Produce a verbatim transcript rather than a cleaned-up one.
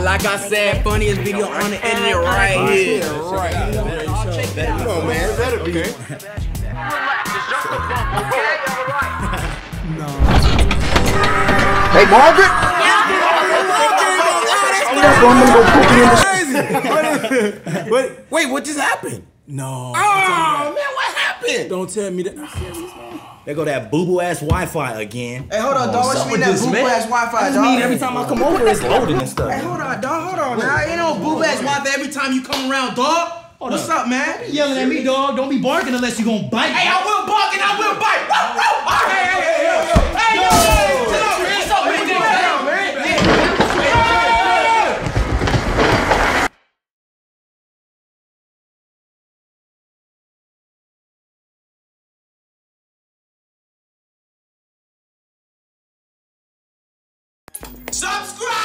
like I said, funniest video on the internet right here. Right. I'll check that out. Come on, man. It better be. Okay. No. Hey, Margaret! Wait, wait, what just happened? No. Oh, man, what happened? Don't tell me that. There go that boo-boo ass Wi-Fi again. Hey, hold on, dog. What you mean that boo ass Wi-Fi, dog? mean every time I come over, it's loading and stuff. Hey, hold on, dog. Hold on, man. Ain't no boo ass Wi-Fi every time you come around, dog. What's up, man? You yelling at me, dog. Don't be barking unless you gonna bite. Hey, I will bark and I will bite. Woo, woo. Hey, hey, hey, hey, yo. Hey, yo. What's up, man? Subscribe!